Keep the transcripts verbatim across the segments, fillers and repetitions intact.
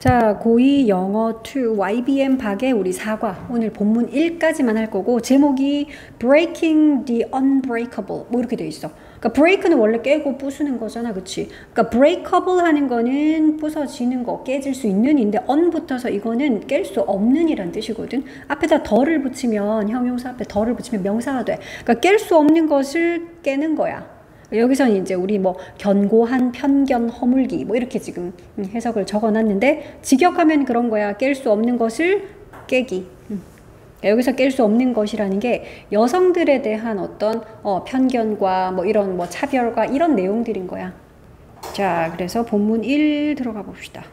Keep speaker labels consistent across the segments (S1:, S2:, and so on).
S1: 자, 고이 영어 이 와이비엠 박의 우리 사과. 오늘 본문 일까지만 할 거고, 제목이 Breaking the Unbreakable. 뭐 이렇게 돼 있어. 그러니까 break는 원래 깨고 부수는 거잖아, 그치? 그러니까 breakable 하는 거는 부서지는 거, 깨질 수 있는 인데 un 붙어서 이거는 깰 수 없는 이란 뜻이거든. 앞에다 덜을 붙이면, 형용사 앞에 덜을 붙이면 명사가 돼. 그러니까 깰 수 없는 것을 깨는 거야. 여기서는 이제 우리 뭐 견고한 편견 허물기 뭐 이렇게 지금 해석을 적어놨는데, 직역하면 그런 거야. 깰 수 없는 것을 깨기. 여기서 깰 수 없는 것이라는 게 여성들에 대한 어떤 어, 편견과 뭐 이런 뭐 차별과 이런 내용들인 거야. 자, 그래서 본문 일 들어가 봅시다.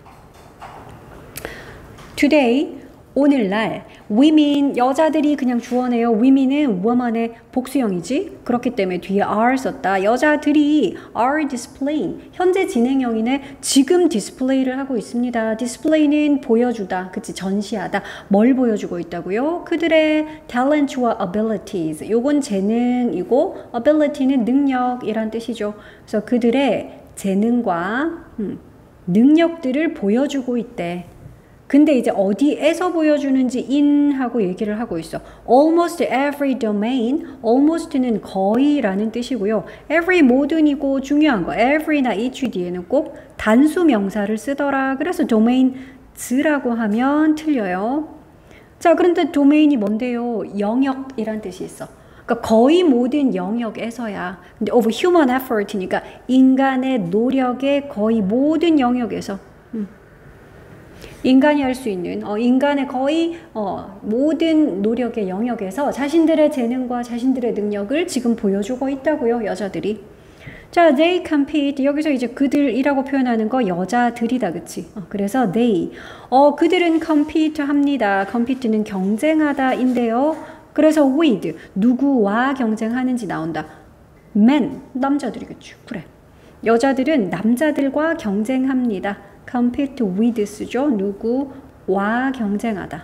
S1: Today, 오늘날 women, 여자들이 그냥 주어네요. women은 woman의 복수형이지. 그렇기 때문에 뒤에 are 썼다. 여자들이 are displaying, 현재 진행형이네. 지금 디스플레이를 하고 있습니다. 디스플레이는 보여주다, 그치, 전시하다. 뭘 보여주고 있다고요? 그들의 talent와 abilities, 요건 재능이고 ability는 능력이란 뜻이죠. 그래서 그들의 재능과 음, 능력들을 보여주고 있대. 근데 이제 어디에서 보여주는지 in 하고 얘기를 하고 있어. Almost every domain, almost는 거의라는 뜻이고요. every 모든이고 중요한 거, every나 each 뒤에는 꼭 단수 명사를 쓰더라. 그래서 domains라고 하면 틀려요. 자, 그런데 domain이 뭔데요? 영역이란 뜻이 있어. 그러니까 거의 모든 영역에서야. 근데 of human effort니까 인간의 노력의 거의 모든 영역에서. 음. 인간이 할 수 있는 어, 인간의 거의 어, 모든 노력의 영역에서 자신들의 재능과 자신들의 능력을 지금 보여주고 있다고요, 여자들이. 자, they compete, 여기서 이제 그들이라고 표현하는 거 여자들이다, 그치? 어, 그래서 they, 어, 그들은 compete 합니다. compete는 경쟁하다인데요. 그래서 with, 누구와 경쟁하는지 나온다. men, 남자들이겠죠. 그래. 여자들은 남자들과 경쟁합니다. compete with 쓰죠. 누구와 경쟁하다.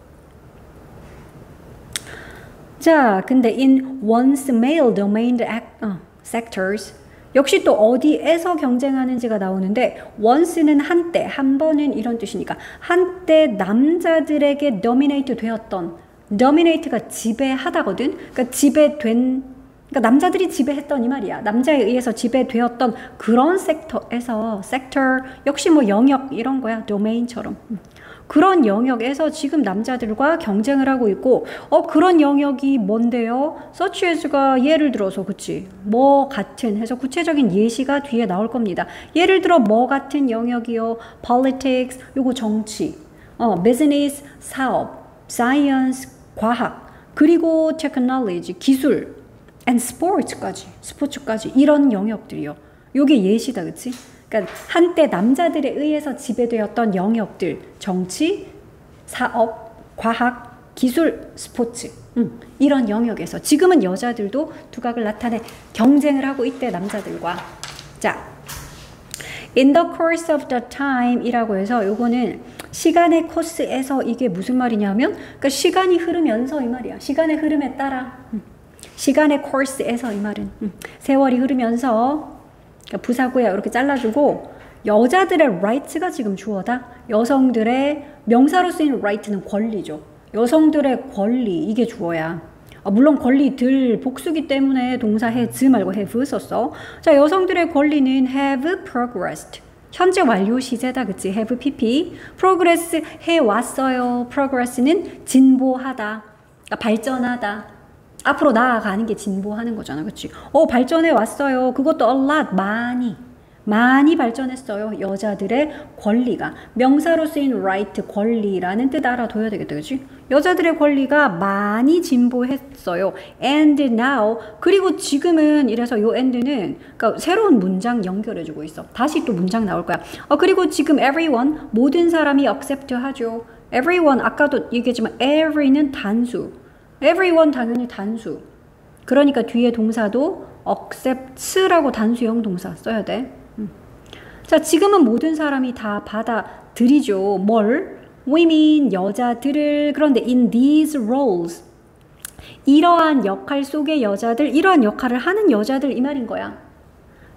S1: 자, 근데 in one's male domain uh, sectors, 역시 또 어디에서 경쟁하는지가 나오는데, once는 한때, 한 번은 이런 뜻이니까 한때 남자들에게 dominate 되었던, dominate가 지배하다거든. 그러니까 지배된, 그러니까 남자들이 지배했던 이 말이야. 남자에 의해서 지배되었던 그런 섹터에서, 섹터 역시 뭐 영역 이런 거야. 도메인처럼. 그런 영역에서 지금 남자들과 경쟁을 하고 있고, 어 그런 영역이 뭔데요? such as가 예를 들어서, 그치, 뭐 같은 해서 구체적인 예시가 뒤에 나올 겁니다. 예를 들어 뭐 같은 영역이요? politics, 요거 정치, 어 business, 사업, science, 과학, 그리고 technology, 기술, and sports까지, 스포츠까지, 이런 영역들이요. 요게 예시다, 그치? 그러니까 한때 남자들에 의해서 지배되었던 영역들, 정치, 사업, 과학, 기술, 스포츠, 음, 이런 영역에서 지금은 여자들도 두각을 나타내 경쟁을 하고 있대, 남자들과. 자, in the course of the time 이라고 해서 요거는 시간의 코스에서, 이게 무슨 말이냐면, 그러니까 시간이 흐르면서 이 말이야. 시간의 흐름에 따라. 음. 시간의 course에서 이 말은 음, 세월이 흐르면서, 그러니까 부사구야 이렇게 잘라주고, 여자들의 right가 지금 주어다. 여성들의, 명사로 쓰이는 right는 권리죠. 여성들의 권리, 이게 주어야. 아, 물론 권리들 복수기 때문에 동사 has 말고 have 썼어. 자, 여성들의 권리는 have progressed, 현재 완료 시제다, 그치? have pp, progress 해왔어요. progress는 진보하다, 그러니까 발전하다, 앞으로 나아가는 게 진보하는 거잖아, 그치? 어, 발전해 왔어요. 그것도 a lot, 많이. 많이 발전했어요. 여자들의 권리가. 명사로 쓰인 right, 권리라는 뜻 알아둬야 되겠다, 그치? 여자들의 권리가 많이 진보했어요. and now, 그리고 지금은, 이래서 요 and는, 그러니까 새로운 문장 연결해주고 있어. 다시 또 문장 나올 거야. 어, 그리고 지금 everyone, 모든 사람이 accept 하죠. everyone, 아까도 얘기했지만 every는 단수. everyone 당연히 단수. 그러니까 뒤에 동사도 accept라고 단수형 동사 써야 돼. 음. 자, 지금은 모든 사람이 다 받아들이죠. 뭘? women, 여자들을. 그런데 in these roles, 이러한 역할 속의 여자들, 이러한 역할을 하는 여자들 이 말인 거야.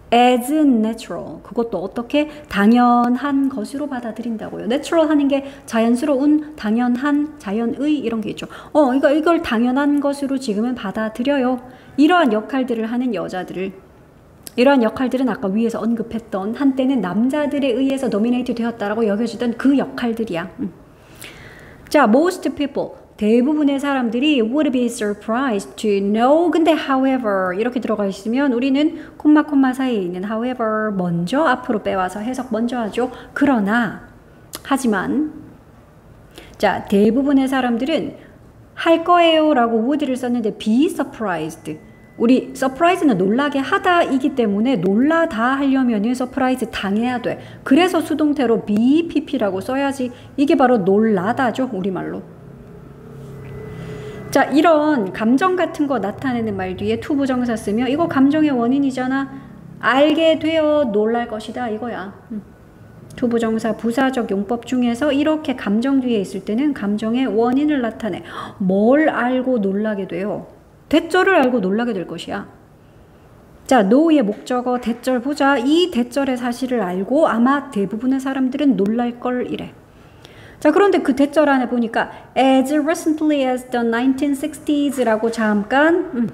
S1: as natural. 그것도 어떻게 당연한 것으로 받아들인다고요. natural 하는 게 자연스러운, 당연한, 자연의 이런 게 있죠. 어, 이거 이걸 당연한 것으로 지금은 받아들여요. 이러한 역할들을 하는 여자들을, 이러한 역할들은 아까 위에서 언급했던 한때는 남자들에 의해서 dominate 되었다라고 여겨지던 그 역할들이야. 음. 자, most people, 대부분의 사람들이 would be surprised to know. 근데 however 이렇게 들어가 있으면 우리는 콤마 콤마 사이에 있는 however 먼저 앞으로 빼와서 해석 먼저 하죠. 그러나, 하지만, 자, 대부분의 사람들은 할 거예요 라고 would를 썼는데 be surprised. 우리 surprise는 놀라게 하다이기 때문에 놀라다 하려면은 surprise 당해야 돼. 그래서 수동태로 be pp라고 써야지. 이게 바로 놀라다죠, 우리말로. 자, 이런 감정 같은 거 나타내는 말 뒤에 to 부정사 쓰면 이거 감정의 원인이잖아. 알게 되어 놀랄 것이다 이거야. 음. to 부정사 부사적 용법 중에서 이렇게 감정 뒤에 있을 때는 감정의 원인을 나타내. 뭘 알고 놀라게 돼요? 대절을 알고 놀라게 될 것이야. 자, know의 목적어 대절 보자. 이 대절의 사실을 알고 아마 대부분의 사람들은 놀랄 걸 이래. 자, 그런데 그 대절 안에 보니까 as recently as the nineteen sixties라고 잠깐 음,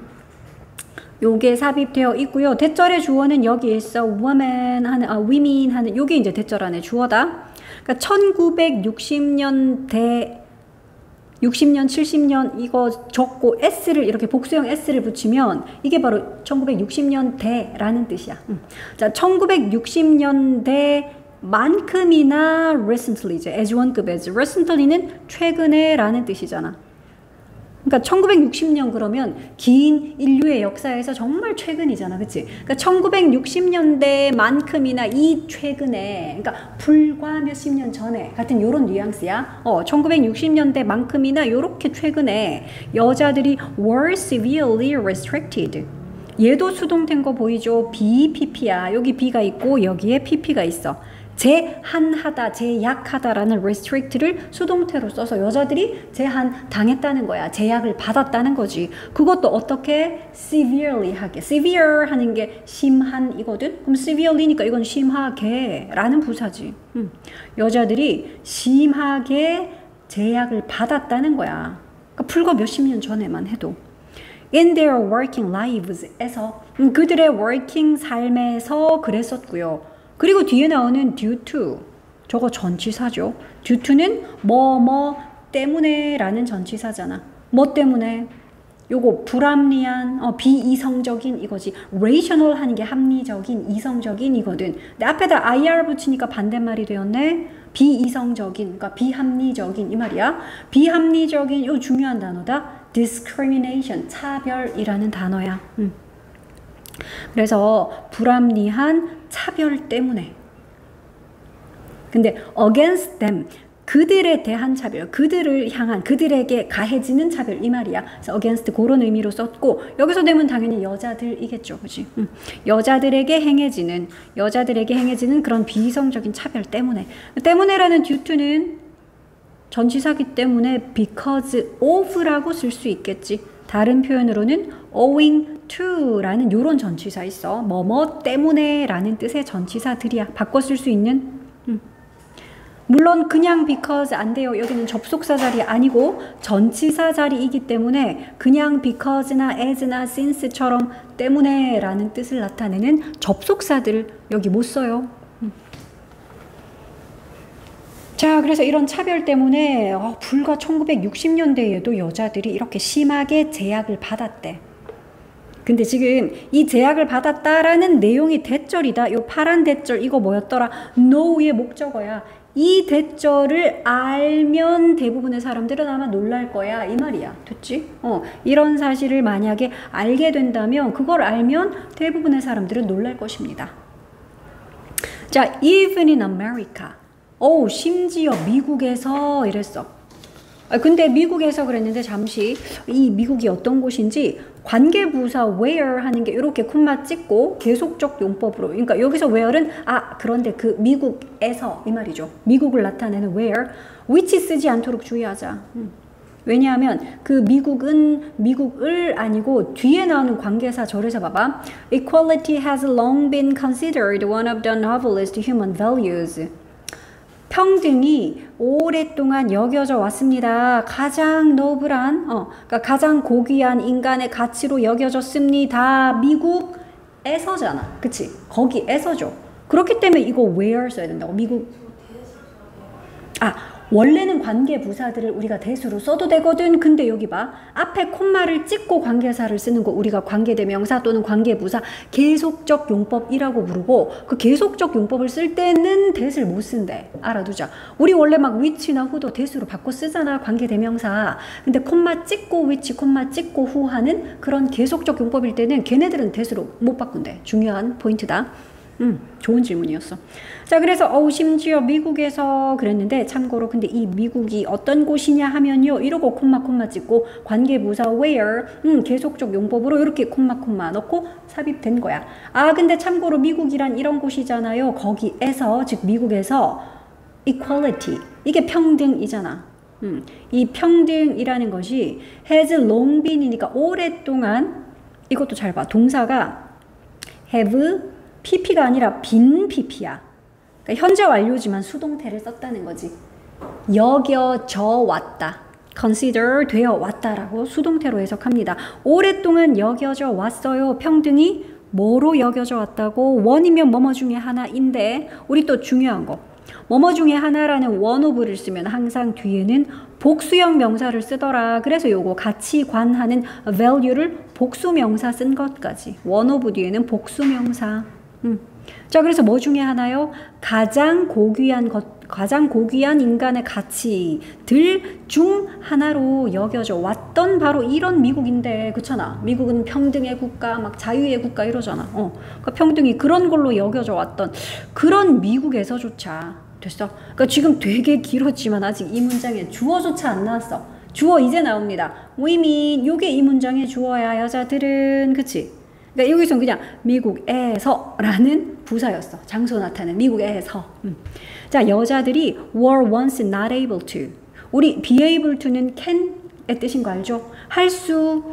S1: 요게 삽입되어 있고요. 대절의 주어는 여기 있어. woman 하는, 아, women 하는 요게 이제 대절 안에 주어다. 그러니까 천구백육십 년대 육십 년, 칠십 년 이거 적고 s를 이렇게 복수형 s를 붙이면 이게 바로 천구백육십 년대라는 뜻이야. 음. 자, 천구백육십 년대 만큼이나 recently, 이제 as 원급 as recently는 최근에 라는 뜻이잖아. 그러니까 천구백육십 년 그러면 긴 인류의 역사에서 정말 최근이잖아. 그치? 그러니까 천구백육십 년대만큼이나 이 최근에, 그러니까 불과 몇십 년 전에 같은 요런 뉘앙스야. 어, 천구백육십 년대만큼이나 요렇게 최근에 여자들이 were severely restricted. 얘도 수동태인 거 보이죠? be, pp야. 여기 be가 있고 여기에 pp가 있어. 제한하다, 제약하다라는 restrict를 수동태로 써서 여자들이 제한 당했다는 거야. 제약을 받았다는 거지. 그것도 어떻게? severely 하게. severe 하는 게 심한 이거든. 그럼 severely니까 이건 심하게 라는 부사지. 음. 여자들이 심하게 제약을 받았다는 거야. 그러니까 불과 몇십 년 전에만 해도. in their working lives에서 음, 그들의 working 삶에서 그랬었고요. 그리고 뒤에 나오는 due to, 저거 전치사죠. due to는 뭐 뭐 때문에 라는 전치사잖아. 뭐 때문에? 요거 불합리한, 어, 비이성적인 이거지. rational 하는 게 합리적인, 이성적인 이거든. 근데 앞에다 ir 붙이니까 반대말이 되었네. 비이성적인, 그러니까 비합리적인 이 말이야. 비합리적인, 요 중요한 단어다. discrimination, 차별이라는 단어야. 음. 그래서 불합리한 차별 때문에. 근데 against them, 그들에 대한 차별, 그들을 향한, 그들에게 가해지는 차별 이 말이야. 그래서 against 그런 의미로 썼고, 여기서 되면 당연히 여자들이겠죠, 그지? 응. 여자들에게 행해지는, 여자들에게 행해지는 그런 비이성적인 차별 때문에. 때문에라는 due to는 전치사기 때문에 because of라고 쓸 수 있겠지. 다른 표현으로는 owing to라는 요런 전치사 있어. 뭐뭐 때문에 라는 뜻의 전치사들이야. 바꿔 쓸 수 있는. 음. 물론 그냥 because 안 돼요. 여기는 접속사 자리 아니고 전치사 자리이기 때문에 그냥 because나 as나 since처럼 때문에 라는 뜻을 나타내는 접속사들 여기 못 써요. 음. 자, 그래서 이런 차별 때문에 어, 불과 천구백육십 년대에도 여자들이 이렇게 심하게 제약을 받았대. 근데 지금 이 제약을 받았다라는 내용이 대절이다. 요 파란 대절 이거 뭐였더라? know의 목적어야. 이 대절을 알면 대부분의 사람들은 아마 놀랄 거야. 이 말이야. 됐지? 어, 이런 사실을 만약에 알게 된다면 그걸 알면 대부분의 사람들은 놀랄 것입니다. 자, even in America. 오, 심지어 미국에서 이랬어. 아, 근데 미국에서 그랬는데 잠시 이 미국이 어떤 곳인지 관계부사 where 하는 게 이렇게 콤마 찍고 계속적 용법으로, 그러니까 여기서 where는 아 그런데 그 미국에서 이 말이죠. 미국을 나타내는 where, which 쓰지 않도록 주의하자. 음. 왜냐하면 그 미국은 미국을 아니고 뒤에 나오는 관계사 절에서 봐봐. Equality has long been considered one of the noblest human values. 평등이 오랫동안 여겨져 왔습니다. 가장 노블한, 어, 그러니까 가장 고귀한 인간의 가치로 여겨졌습니다. 미국에서잖아. 그치? 거기에서죠. 그렇기 때문에 이거 where 써야 된다고. 미국. 아, 원래는 관계 부사들을 우리가 대수로 써도 되거든. 근데 여기 봐. 앞에 콤마를 찍고 관계사를 쓰는 거 우리가 관계대명사 또는 관계부사 계속적 용법이라고 부르고 그 계속적 용법을 쓸 때는 대수를 못 쓴대. 알아두자. 우리 원래 막 which나 who도 대수로 바꿔 쓰잖아. 관계대명사. 근데 콤마 찍고 which, 콤마 찍고 who 하는 그런 계속적 용법일 때는 걔네들은 대수로 못 바꾼대. 중요한 포인트다. 음, 좋은 질문이었어. 자, 그래서 어우 심지어 미국에서 그랬는데 참고로 근데 이 미국이 어떤 곳이냐 하면요 이러고 콤마 콤마 찍고 관계부사 where 음, 계속적 용법으로 이렇게 콤마 콤마 넣고 삽입된 거야. 아 근데 참고로 미국이란 이런 곳이잖아요. 거기에서 즉 미국에서 equality 이게 평등이잖아. 음, 이 평등이라는 것이 has long been이니까 오랫동안 이것도 잘 봐. 동사가 have 피피가 아니라 빈 피피야. 그러니까 현재 완료지만 수동태를 썼다는 거지. 여겨져 왔다. consider 되어 왔다라고 수동태로 해석합니다. 오랫동안 여겨져 왔어요. 평등이 뭐로 여겨져 왔다고? 원이면 뭐뭐 중에 하나인데 우리 또 중요한 거. 뭐뭐 중에 하나라는 one of를 쓰면 항상 뒤에는 복수형 명사를 쓰더라. 그래서 요거 같이 관하는 value를 복수명사 쓴 것까지. one of 뒤에는 복수명사. 음. 자, 그래서 뭐 중에 하나요? 가장 고귀한 것, 가장 고귀한 인간의 가치들 중 하나로 여겨져 왔던 바로 이런 미국인데, 그렇잖아. 미국은 평등의 국가, 막 자유의 국가 이러잖아. 어, 그러니까 평등이 그런 걸로 여겨져 왔던 그런 미국에서조차 됐어. 그러니까 지금 되게 길었지만 아직 이 문장에 주어조차 안 나왔어. 주어 이제 나옵니다. women, 요게 이 문장의 주어야. 여자들은, 그치? 그러니까 여기서는 그냥 미국에서 라는 부사였어. 장소 나타내는 미국에서. 음. 자, 여자들이 were once not able to. 우리 be able to는 can의 뜻인 거 알죠? 할 수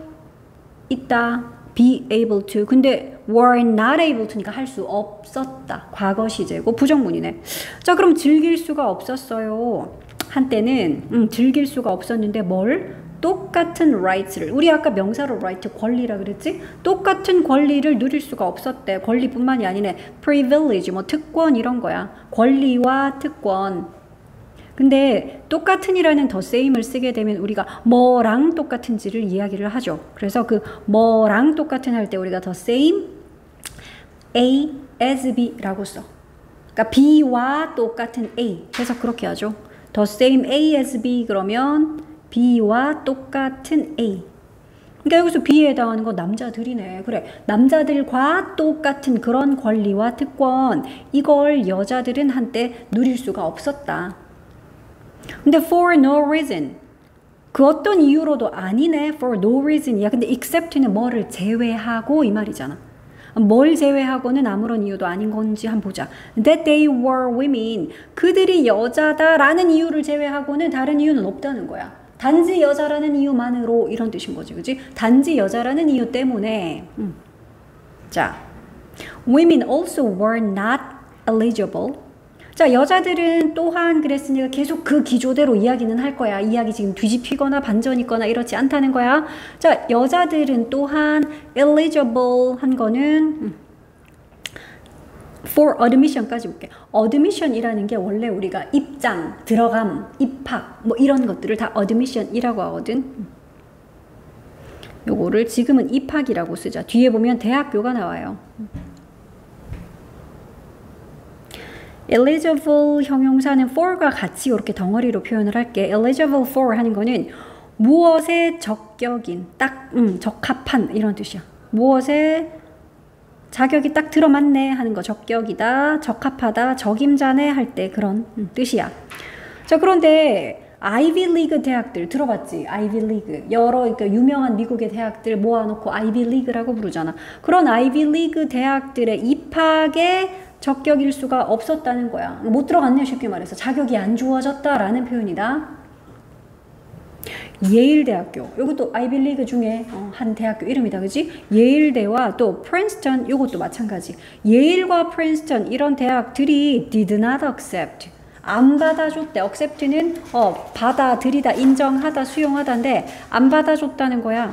S1: 있다. be able to. 근데 were not able to니까 할 수 없었다. 과거 시제고 부정문이네. 자, 그럼 즐길 수가 없었어요. 한때는 음, 즐길 수가 없었는데 뭘? 똑같은 rights를 우리 아까 명사로 right 권리라 그랬지? 똑같은 권리를 누릴 수가 없었대. 권리뿐만이 아니네. privilege 뭐 특권 이런 거야. 권리와 특권. 근데 똑같은이라는 the same을 쓰게 되면 우리가 뭐랑 똑같은지를 이야기를 하죠. 그래서 그 뭐랑 똑같은 할 때 우리가 the same A as B라고 써. 그러니까 B와 똑같은 A. 그래서 그렇게 하죠. the same A as B 그러면 B와 똑같은 A. 그러니까 여기서 B에 해당하는 건 남자들이네. 그래, 남자들과 똑같은 그런 권리와 특권 이걸 여자들은 한때 누릴 수가 없었다. 근데 for no reason 그 어떤 이유로도 아니네. for no reason이야. 근데 except는 뭐를 제외하고 이 말이잖아. 뭘 제외하고는 아무런 이유도 아닌 건지 한번 보자. That they were women 그들이 여자다라는 이유를 제외하고는 다른 이유는 없다는 거야. 단지 여자라는 이유만으로 이런 뜻인 거지, 그지? 단지 여자라는 이유 때문에. 음. 자, women also were not eligible. 자, 여자들은 또한 그랬으니까 계속 그 기조대로 이야기는 할 거야. 이야기 지금 뒤집히거나 반전이거나 이렇지 않다는 거야. 자, 여자들은 또한 eligible 한 거는 음. for admission까지 볼게. admission이라는 게 원래 우리가 입장, 들어감, 입학 뭐 이런 것들을 다 admission이라고 하거든. 요거를 지금은 입학이라고 쓰자. 뒤에 보면 대학교가 나와요. eligible 형용사는 for과 같이 이렇게 덩어리로 표현을 할게. eligible for 하는 거는 무엇에 적격인, 딱 음, 적합한 이런 뜻이야. 무엇에 자격이 딱 들어맞네 하는 거. 적격이다, 적합하다, 적임자네 할 때 그런 음, 뜻이야. 자, 그런데 아이비 리그 대학들 들어봤지? 아이비 리그 여러 그러니까 유명한 미국의 대학들 모아놓고 아이비 리그라고 부르잖아. 그런 아이비 리그 대학들의 입학에 적격일 수가 없었다는 거야. 못 들어갔네, 쉽게 말해서. 자격이 안 주어졌다라는 표현이다. 예일대학교, 이것도 아이빌리그 중에 어, 한 대학교 이름이다, 그지? 예일대와 또 프린스턴, 이것도 마찬가지. 예일과 프린스턴 이런 대학들이 did not accept, 안 받아줬대. accept는 어, 받아들이다, 인정하다, 수용하다인데 안 받아줬다는 거야.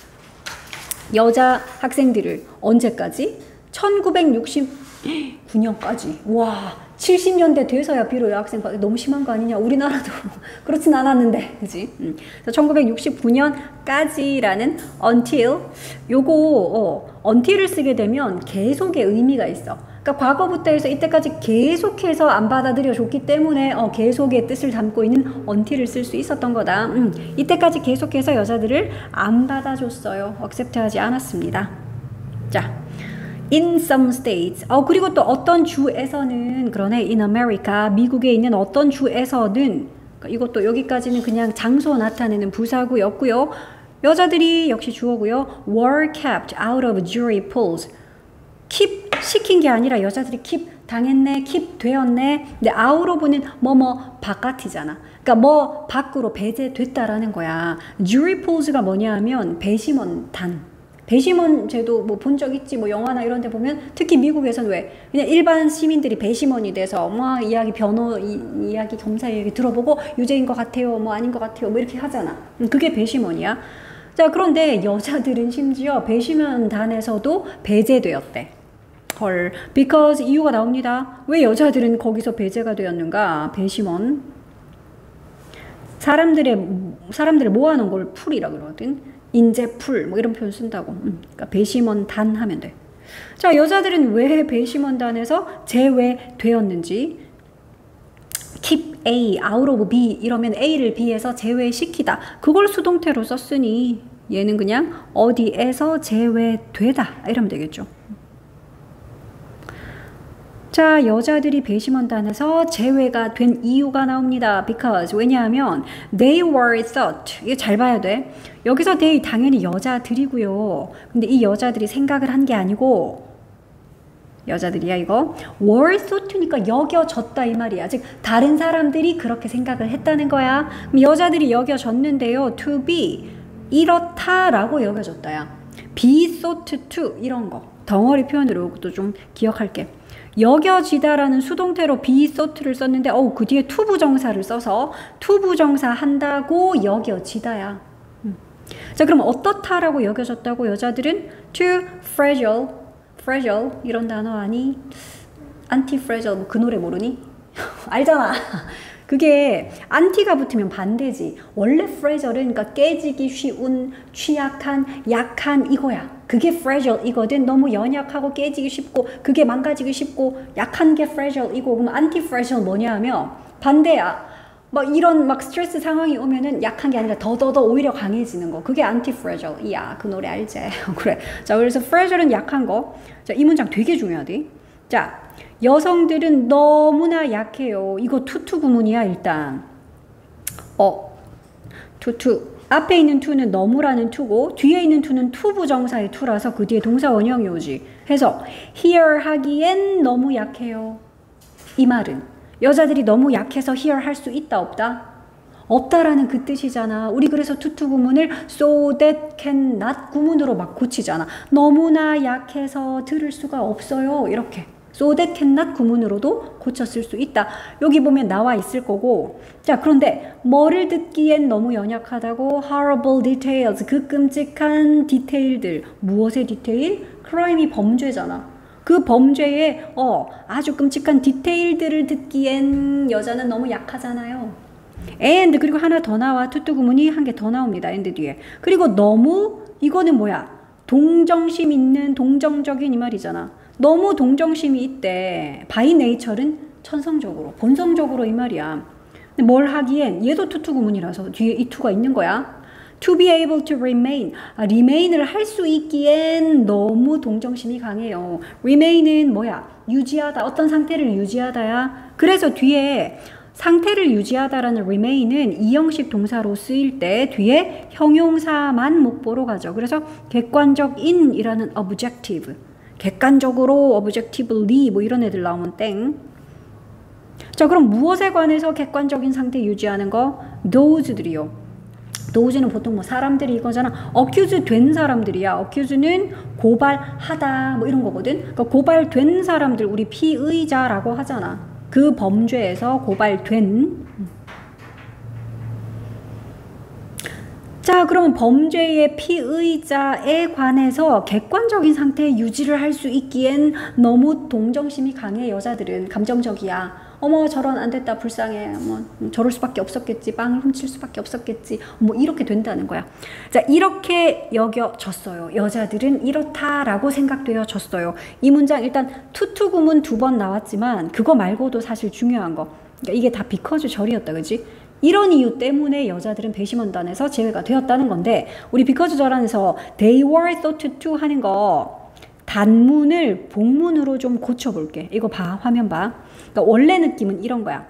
S1: 여자 학생들을 언제까지? 천구백육십구 년까지. 와, 칠십 년대 돼서야 비로 여학생 받, 너무 심한 거 아니냐? 우리나라도 그렇진 않았는데, 그지? 음. 그래서 천구백육십구 년까지라는 until, 요거 어, until을 쓰게 되면 계속의 의미가 있어. 그러니까 과거부터 해서 이때까지 계속해서 안 받아들여 줬기 때문에 어, 계속의 뜻을 담고 있는 until을 쓸 수 있었던 거다. 음. 이때까지 계속해서 여자들을 안 받아줬어요. accept하지 않았습니다. 자. In some states. 어, 그리고 또 어떤 주에서는, 그러네, in America, 미국에 있는 어떤 주에서는, 이것도 여기까지는 그냥 장소 나타내는 부사구였고요. 여자들이 역시 주어고요. were kept out of jury pools. keep 시킨 게 아니라 여자들이 keep 당했네, keep 되었네. 근데 out of는 뭐뭐 바깥이잖아. 그러니까 뭐 밖으로 배제됐다라는 거야. jury pools가 뭐냐 하면 배심원단. 배심원 제도 뭐 본 적 있지, 뭐 영화나 이런 데 보면, 특히 미국에서는 왜 그냥 일반 시민들이 배심원이 돼서 뭐 이야기 변호 이, 이야기 검사 이야기 들어보고 유죄인 것 같아요, 뭐 아닌 것 같아요, 뭐 이렇게 하잖아. 그게 배심원이야. 자, 그런데 여자들은 심지어 배심원단에서도 배제되었대. 헐, because 이유가 나옵니다. 왜 여자들은 거기서 배제가 되었는가? 배심원, 사람들의 사람들을 모아놓은 걸 풀이라 그러거든. 인재풀 뭐 이런 표현 쓴다고. 음, 그러니까 배심원단 하면 돼. 자, 여자들은 왜 배심원단에서 제외되었는지. keep A out of B 이러면 A를 B에서 제외시키다. 그걸 수동태로 썼으니 얘는 그냥 어디에서 제외되다 이러면 되겠죠. 자, 여자들이 배심원단에서 제외가 된 이유가 나옵니다. because, 왜냐하면 they were thought, 이게 잘 봐야 돼. 여기서 they 당연히 여자들이고요. 근데 이 여자들이 생각을 한 게 아니고, 여자들이야 이거, were thought니까 여겨졌다 이 말이야. 즉 다른 사람들이 그렇게 생각을 했다는 거야. 그럼 여자들이 여겨졌는데요, to be, 이렇다라고 여겨졌다야. be thought to, 이런 거 덩어리 표현으로 이것도 좀 기억할게. 여겨지다라는 수동태로 be thought를 썼는데 어우, 그 뒤에 to 부정사를 써서 to 부정사 한다고 여겨지다야. 음. 자, 그럼 어떻다라고 여겨졌다고? 여자들은 too fragile, fragile 이런 단어 아니? anti-fragile 뭐 그 노래 모르니? 알잖아. 그게 안티가 붙으면 반대지. 원래 fragile은 그러니까 깨지기 쉬운, 취약한, 약한 이거야. 그게 fragile 이거든. 너무 연약하고 깨지기 쉽고 그게 망가지기 쉽고 약한 게 fragile 이고, 그럼 anti-fragile 뭐냐 하면 반대야. 막 이런 막 스트레스 상황이 오면은 약한 게 아니라 더더더 오히려 강해지는 거. 그게 anti-fragile 이야. 그 노래 알지? 그래. 자, 그래서 fragile은 약한 거. 자, 이 문장 되게 중요하대. 자, 여성들은 너무나 약해요. 이거 투투 구문이야 일단. 어, 투투. 앞에 있는 투는 너무라는 투고 뒤에 있는 투는 투 부정사의 투라서 그 뒤에 동사 원형이 오지. 해서 here 하기엔 너무 약해요. 이 말은 여자들이 너무 약해서 here 할 수 있다 없다? 없다라는 그 뜻이잖아. 우리 그래서 투투 구문을 so that can not 구문으로 막 고치잖아. 너무나 약해서 들을 수가 없어요. 이렇게. so that cannot 구문으로도 고쳤을 수 있다. 여기 보면 나와 있을 거고. 자, 그런데 뭐를 듣기엔 너무 연약하다고? horrible details, 그 끔찍한 디테일들. 무엇의 디테일? crime이 범죄잖아. 그 범죄의 어, 아주 끔찍한 디테일들을 듣기엔 여자는 너무 약하잖아요. and, 그리고 하나 더 나와. 투투 구문이 한 개 더 나옵니다. and 뒤에. 그리고 너무, 이거는 뭐야? 동정심 있는, 동정적인 이 말이잖아. 너무 동정심이 있대. by nature는 천성적으로, 본성적으로 이 말이야. 근데 뭘 하기엔, 얘도 투투 구문이라서 뒤에 이 투가 있는 거야. to be able to remain, 아, remain을 할 수 있기엔 너무 동정심이 강해요. remain은 뭐야? 유지하다, 어떤 상태를 유지하다야. 그래서 뒤에 상태를 유지하다라는 remain은 이형식 동사로 쓰일 때 뒤에 형용사만 목보로 가죠. 그래서 객관적인이라는 objective, 객관적으로, objectively 뭐 이런 애들 나오면 땡. 자, 그럼 무엇에 관해서 객관적인 상태 유지하는 거? those들이요. 도우즈는 보통 뭐 사람들이 이거잖아. 어큐즈 된 사람들이야. 어큐즈는 고발하다 뭐 이런 거거든. 그러니까 고발된 사람들 우리 피의자라고 하잖아. 그 범죄에서 고발된. 자, 그러면 범죄의 피의자에 관해서 객관적인 상태에 유지를 할 수 있기엔 너무 동정심이 강해. 여자들은 감정적이야. 어머 저런 안 됐다 불쌍해. 뭐 저럴 수밖에 없었겠지. 빵을 훔칠 수밖에 없었겠지. 뭐 이렇게 된다는 거야. 자, 이렇게 여겨졌어요. 여자들은 이렇다라고 생각되어졌어요. 이 문장 일단 투투 구문 두 번 나왔지만 그거 말고도 사실 중요한 거. 그러니까 이게 다 비커즈 절이었다, 그지? 이런 이유 때문에 여자들은 배심원단에서 제외가 되었다는 건데, 우리 비커즈 절 안에서 they were thought to 하는 거 단문을 복문으로 좀 고쳐볼게. 이거 봐, 화면 봐. 그러니까 원래 느낌은 이런 거야.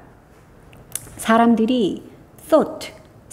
S1: 사람들이 thought,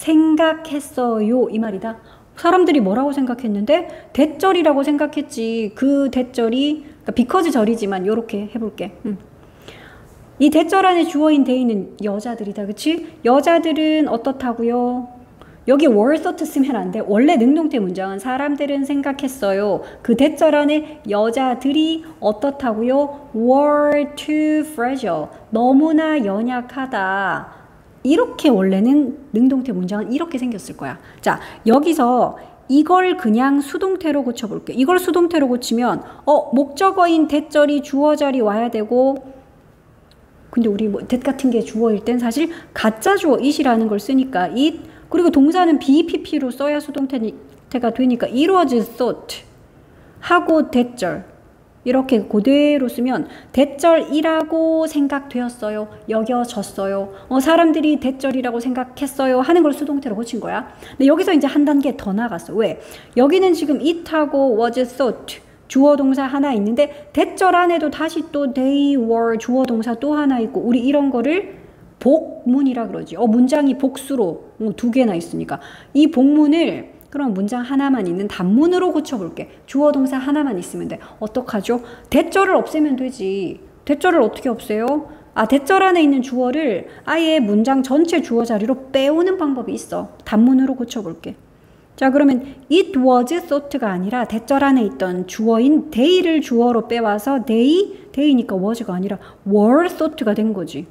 S1: 생각했어요 이 말이다. 사람들이 뭐라고 생각했는데 대절이라고 생각했지. 그 대절이 그러니까 비커즈 절이지만 요렇게 해볼게. 음. 이 대절 안에 주어인 they는 여자들이다, 그치? 여자들은 어떻다고요? 여기 were thought 쓰면 안 돼. 원래 능동태 문장은 사람들은 생각했어요. 그 대절 안에 여자들이 어떻다고요? were too fragile. 너무나 연약하다. 이렇게 원래는 능동태 문장은 이렇게 생겼을 거야. 자, 여기서 이걸 그냥 수동태로 고쳐볼게. 이걸 수동태로 고치면 어 목적어인 대절이 주어절이 와야 되고, 근데 우리 뭐 that 같은 게 주어일 땐 사실 가짜 주어 it이라는 걸 쓰니까 it, 그리고 동사는 비피피로 써야 수동태가 되니까 it was thought 하고 대절 이렇게 그대로 쓰면 대절이라고 생각되었어요. 여겨졌어요. 어, 사람들이 대절이라고 생각했어요 하는 걸 수동태로 고친 거야. 근데 여기서 이제 한 단계 더 나갔어. 왜? 여기는 지금 it하고 was thought 주어 동사 하나 있는데 대절 안에도 다시 또 they were 주어 동사 또 하나 있고, 우리 이런 거를 복문이라 그러지. 어, 문장이 복수로 어, 두 개나 있으니까 이 복문을 그럼 문장 하나만 있는 단문으로 고쳐볼게. 주어 동사 하나만 있으면 돼. 어떡하죠? 대절을 없애면 되지. 대절을 어떻게 없애요? 아, 대절 안에 있는 주어를 아예 문장 전체 주어 자리로 빼오는 방법이 있어. 단문으로 고쳐볼게. 자, 그러면 it was thought가 아니라 대절 안에 있던 주어인 they를 주어로 빼와서 they, they니까 was가 아니라 were thought가 된 거지.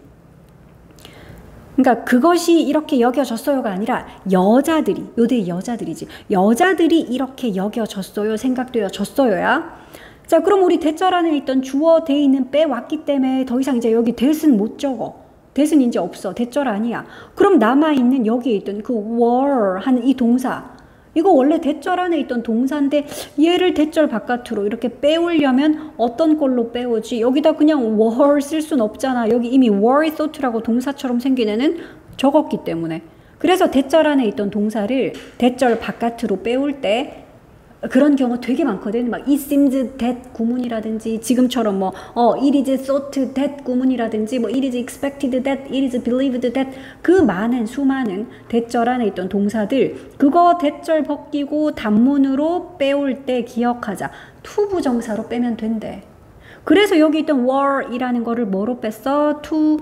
S1: 그러니까 그것이 이렇게 여겨졌어요가 아니라 여자들이, 요대 여자들이지. 여자들이 이렇게 여겨졌어요, 생각되어졌어요야. 자, 그럼 우리 대절 안에 있던 주어 they는 빼왔기 때문에 더 이상 이제 여기 that은 못 적어. that은 이제 없어. 대절 아니야. 그럼 남아있는 여기에 있던 그 were 하는 이 동사, 이거 원래 대절 안에 있던 동사인데 얘를 대절 바깥으로 이렇게 빼오려면 어떤 꼴로 빼오지? 여기다 그냥 were 쓸 순 없잖아. 여기 이미 were thought라고 동사처럼 생긴 애는 적었기 때문에. 그래서 대절 안에 있던 동사를 대절 바깥으로 빼올 때 그런 경우 되게 많거든. 막 it seems that 구문이라든지 지금처럼 뭐 어 it is thought that 구문이라든지 뭐 it is expected that, it is believed that, 그 많은 수많은 대절 안에 있던 동사들 그거 대절 벗기고 단문으로 빼올 때 기억하자. to 부정사로 빼면 된대. 그래서 여기 있던 were 이라는 거를 뭐로 뺐어? to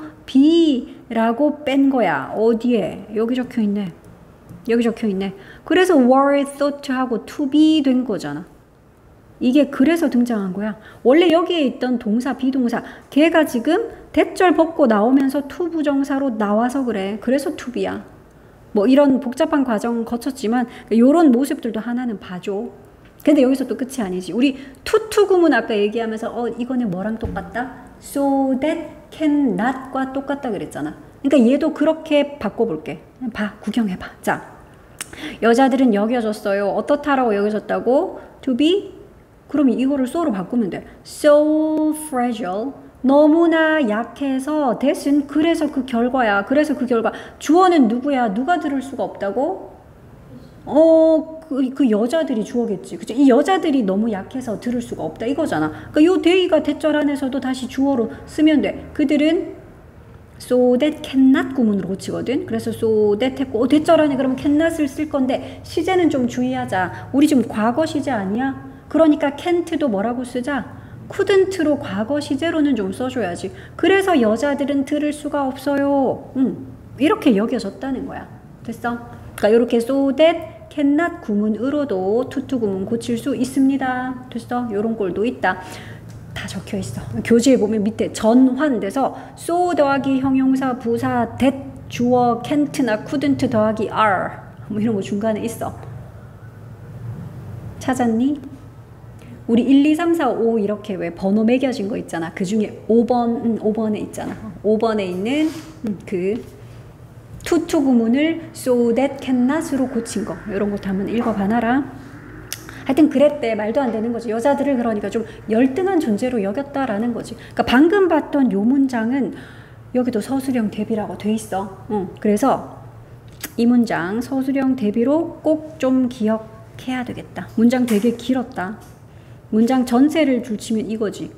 S1: be라고 뺀 거야. 어디에? 여기 적혀 있네. 여기 적혀 있네. 그래서 were thought 하고 to be 된 거잖아. 이게 그래서 등장한 거야. 원래 여기에 있던 동사, 비동사, 걔가 지금 대절 벗고 나오면서 to 부정사로 나와서 그래. 그래서 to be야. 뭐 이런 복잡한 과정 거쳤지만 이런 모습들도 하나는 봐줘. 근데 여기서 또 끝이 아니지. 우리 to to 구문 아까 얘기하면서 어 이거는 뭐랑 똑같다? so that can not과 똑같다 그랬잖아. 그러니까 얘도 그렇게 바꿔볼게. 봐, 구경해봐. 자, 여자들은 여겨졌어요. 어떻다라고 여겨졌다고? to be? 그럼 이거를 so로 바꾸면 돼. so fragile. 너무나 약해서 that은 그래서 그 결과야. 그래서 그 결과. 주어는 누구야? 누가 들을 수가 없다고? 어, 그, 그 여자들이 주어겠지. 그치? 이 여자들이 너무 약해서 들을 수가 없다 이거잖아. 그러니까 요 they가 대절 안에서도 다시 주어로 쓰면 돼. 그들은 so that cannot 구문으로 고치거든. 그래서 so that 했고, 어, 대절 안에 그러면 cannot을 쓸 건데 시제는 좀 주의하자. 우리 지금 과거 시제 아니야? 그러니까 can't도 뭐라고 쓰자? couldn't로 과거 시제로는 좀 써줘야지. 그래서 여자들은 들을 수가 없어요. 응. 이렇게 여겨졌다는 거야. 됐어? 그러니까 이렇게 so that cannot 구문으로도 투투 구문 고칠 수 있습니다. 됐어? 요런 꼴도 있다. 다 적혀 있어. 교재에 보면 밑에 전환 돼서 so 더하기 형용사 부사 that 주어 can't나 couldn't 더하기 are 뭐 이런 거 중간에 있어. 찾았니? 우리 일, 이, 삼, 사, 오 이렇게 왜 번호 매겨진 거 있잖아. 그 중에 오 번, 음, 오 번에 있잖아. 오 번에 있는 음, 그 투투 구문을 so that cannot으로 고친 거. 이런 것도 한번 읽어봐놔라. 하여튼 그랬대. 말도 안 되는 거지. 여자들을 그러니까 좀 열등한 존재로 여겼다라는 거지. 그러니까 방금 봤던 요 문장은 여기도 서술형 대비라고 돼 있어. 응. 그래서 이 문장 서술형 대비로 꼭 좀 기억해야 되겠다. 문장 되게 길었다. 문장 전체를 줄치면 이거지.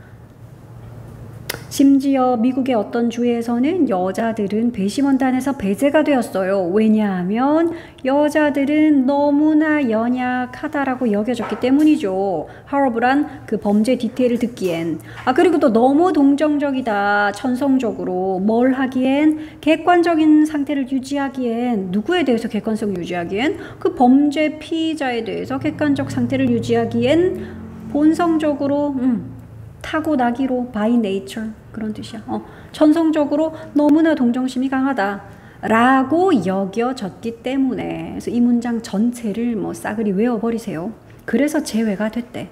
S1: 심지어 미국의 어떤 주에서는 여자들은 배심원단에서 배제가 되었어요. 왜냐하면 여자들은 너무나 연약하다라고 여겨졌기 때문이죠. 하러브란 그 범죄 디테일을 듣기엔. 아 그리고 또 너무 동정적이다. 천성적으로 뭘 하기엔 객관적인 상태를 유지하기엔 누구에 대해서 객관성 유지하기엔 그 범죄 피의자에 대해서 객관적 상태를 유지하기엔 본성적으로 음, 타고나기로 by nature 그런 뜻이야. 어, 천성적으로 너무나 동정심이 강하다 라고 여겨졌기 때문에 그래서 이 문장 전체를 뭐 싸그리 외워버리세요. 그래서 제외가 됐대.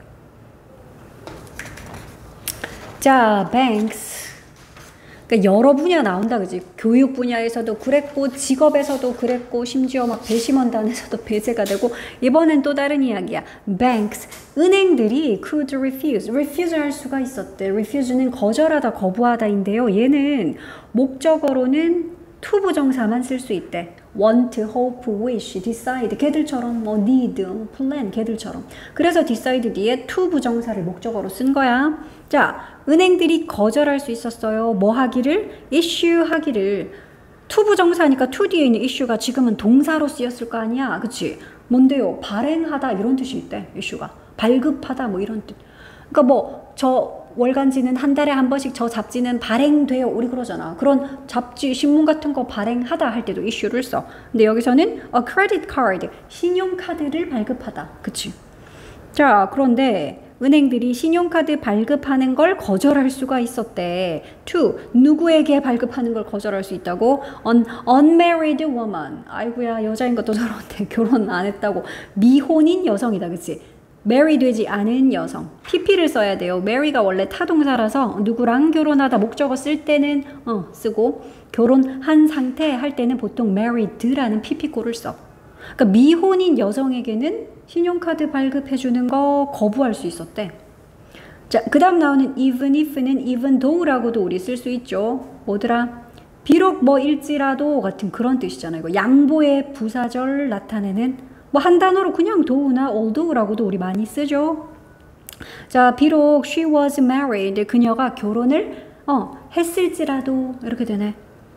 S1: 자, banks. 그러니까 여러 분야 나온다, 그지? 교육 분야에서도 그랬고, 직업에서도 그랬고, 심지어 막 배심원단에서도 배제가 되고, 이번엔 또 다른 이야기야. banks. 은행들이 could refuse. refuse 할 수가 있었대. refuse는 거절하다, 거부하다인데요. 얘는 목적어로는 to 부정사만 쓸 수 있대. want, hope, wish, decide. 걔들처럼 뭐 need, plan. 걔들처럼. 그래서 decide 뒤에 to 부정사를 목적어로 쓴 거야. 자, 은행들이 거절할 수 있었어요. 뭐 하기를? issue 하기를. to 부정사니까 to 뒤에 있는 issue가 지금은 동사로 쓰였을 거 아니야. 그치? 뭔데요? 발행하다 이런 뜻이 있대. issue가. 발급하다 뭐 이런 뜻. 그러니까 뭐 저 월간지는 한 달에 한 번씩 저 잡지는 발행돼요. 우리 그러잖아. 그런 잡지, 신문 같은 거 발행하다 할 때도 issue를 써. 근데 여기서는 a credit card, 신용카드를 발급하다. 그치? 자, 그런데 은행들이 신용카드 발급하는 걸 거절할 수가 있었대. to, 누구에게 발급하는 걸 거절할 수 있다고? an unmarried woman. 아이고야, 여자인 것도 저런데 결혼 안 했다고. 미혼인 여성이다, 그치? marry 되지 않은 여성. pp를 써야 돼요. marry가 원래 타동사라서 누구랑 결혼하다 목적어 쓸 때는 어, 쓰고 결혼한 상태 할 때는 보통 married라는 pp꼴을 써. 그러니까 미혼인 여성에게는 신용카드 발급해주는 거 거부할 수 있었대. 자, 그 다음 나오는 even if는 even though라고도 우리 쓸 수 있죠. 뭐더라? 비록 뭐일지라도 같은 그런 뜻이잖아요. 이거 양보의 부사절 나타내는 뭐 한 단어로 그냥 though나 although라고도 우리 많이 쓰죠. 자, 비록 she was married, 그녀가 결혼을 어, 했을지라도 이렇게 되네.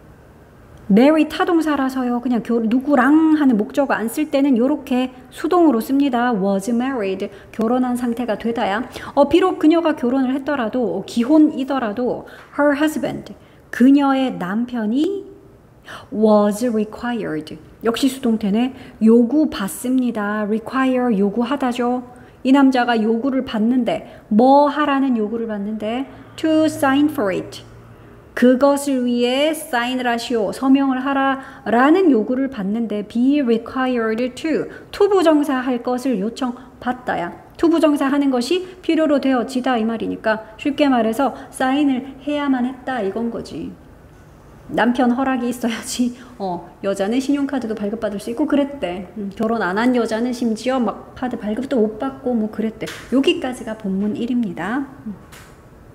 S1: marry 타동사라서요. 그냥 교, 누구랑 하는 목적어 안 쓸 때는 이렇게 수동으로 씁니다. was married, 결혼한 상태가 되다야. 어, 비록 그녀가 결혼을 했더라도 기혼이더라도 her husband, 그녀의 남편이 was required, 역시 수동태네. 요구받습니다. require, 요구하다죠. 이 남자가 요구를 받는데 뭐 하라는 요구를 받는데 to sign for it, 그것을 위해 사인을 하시오, 서명을 하라 라는 요구를 받는데 be required to, to 부정사 할 것을 요청받다야. to 부정사 하는 것이 필요로 되어지다 이 말이니까 쉽게 말해서 사인을 해야만 했다 이건 거지. 남편 허락이 있어야지 어, 여자는 신용카드도 발급받을 수 있고 그랬대. 음, 결혼 안 한 여자는 심지어 막 카드 발급도 못 받고 뭐 그랬대. 여기까지가 본문 일입니다. 음.